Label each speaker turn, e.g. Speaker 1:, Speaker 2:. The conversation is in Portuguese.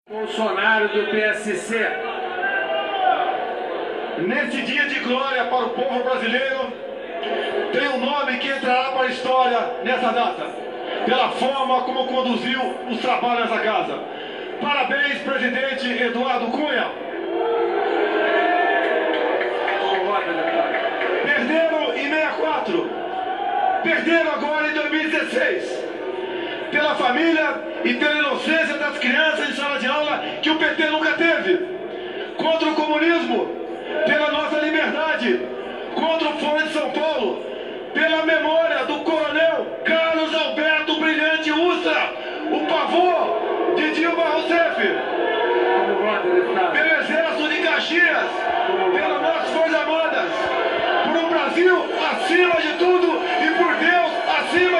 Speaker 1: Bolsonaro do PSC.
Speaker 2: Neste dia de glória para o povo brasileiro, tem um nome que entrará para a história nessa data, pela forma como conduziu os trabalhos nessa casa. Parabéns, presidente Eduardo Cunha. Perderam em 64, perderam agora em 2016. Pela família e pela inocência das crianças em sala de aula que o PT nunca teve. Contra o comunismo, pela nossa liberdade. Contra o Fórum de São Paulo, pela memória do coronel Carlos Alberto Brilhante Ustra, o pavor de Dilma Rousseff. Pelo Exército de Caxias, pelas nossas Forças Armadas. Por um Brasil acima de tudo e por Deus acima